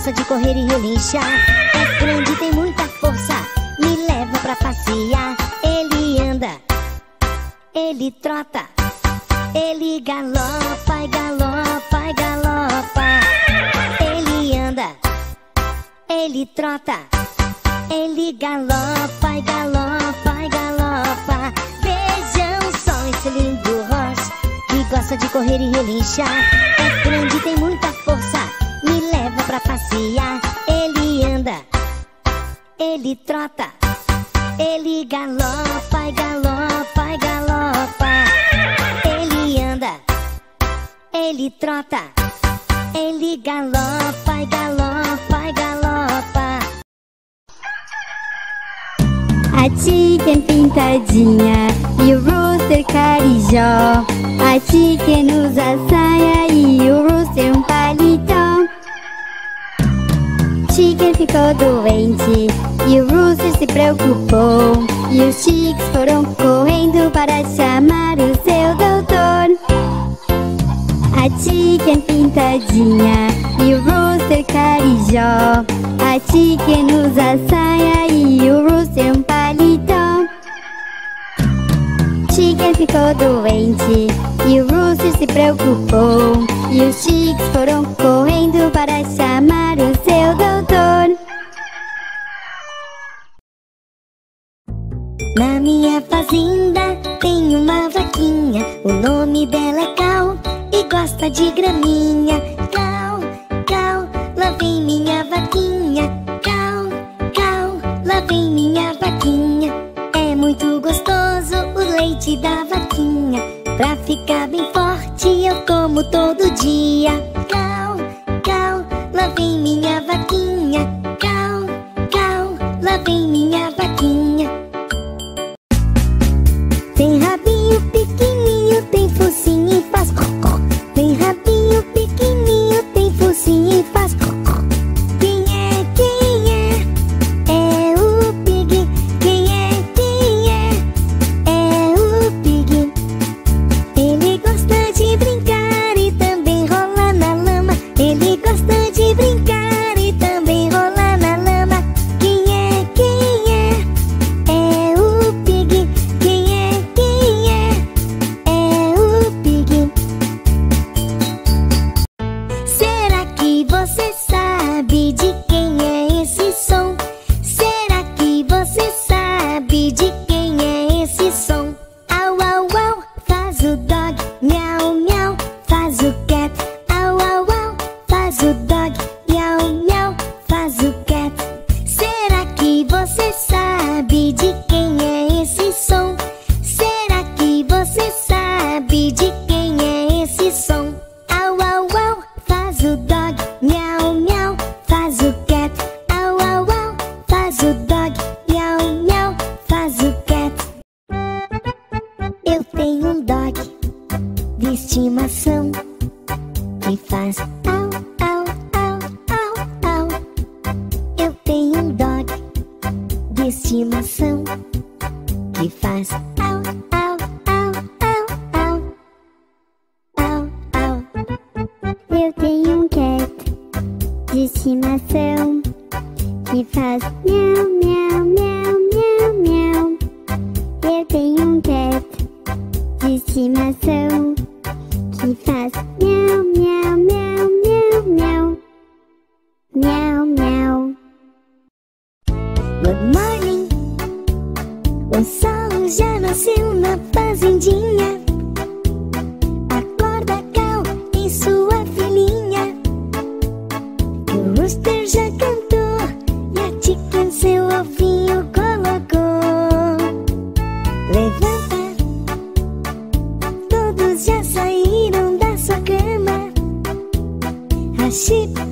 gosta de correr e relinchar. É grande, tem muita força, me leva pra passear. Ele anda, ele trota, ele galopa e galopa e galopa. Ele anda, ele trota, ele galopa e galopa e galopa. Vejam só esse lindo roche que gosta de correr e relinchar. É grande, tem muita força, me leva pra passear. Ele anda, ele trota, ele galopa e galopa e galopa. Ele anda, ele trota, ele galopa e galopa e galopa. A chicken pintadinha e o rooster carijó. A chicken usa saia e o rooster um paletó. Chicken ficou doente e o rooster se preocupou. E os chicks foram correndo para chamar o seu doutor. A chicken pintadinha e o rooster carijó. A chicken usa saia e o rooster um paletó. Chicken ficou doente e o rooster se preocupou. E os chicks foram correndo para chamar o seu doutor. Na minha fazenda tem uma vaquinha, o nome dela é Cal e gosta de graminha. Cal, Cal, lá vem minha vaquinha. Cal, Cal, lá vem minha vaquinha. É muito gostoso o leite da vaquinha. Pra ficar bem forte eu tomo todo dia. Cal, Cal, lá vem minha vaquinha. Cal, Cal, lá vem minha vaquinha. Tem rabinho pequenininho, tem focinho e faz cocó. Tem rabinho pequenininho, tem focinho e faz cocó. Quem é? Quem é? É o Pig. Quem é? Quem é? É o Pig. Ele gosta de brincar e também rolar na lama. Ele gosta de brincar e também rolar na lama. Quem é? Quem é? É o Pig. Quem é? Quem é? É o Pig. Será que você sabe de quem é esse som? Será que você sabe de quem é esse som? Au, au, au, faz o dog. Miau, miau, faz o cat. Au, au, au, faz o dog. Miau, miau, faz o cat. Será que você sabe de quem é esse som? Será que você sabe de quem é esse som? Au, au, au, faz o dog. Miau, miau, faz o cat. Au, au, au, faz o dog. Miau, miau, faz o cat. Eu tenho um dog de estimação que faz au, au, au, au, au. Eu tenho um dog de estimação que faz au, au, au, au, au, au, au. Eu tenho um cat de estimação que faz miau, miau, miau, miau, miau. Eu tenho um cat de estimação que faz miau, miau, miau, miau, miau. Miau, miau. Good morning. O sol já nasceu na fazendinha. Acorda, Cal, e sua filhinha. O rooster já cantou e a chicken seu ovinho colocou. Levanta, todos já saíram da sua cama. A sheep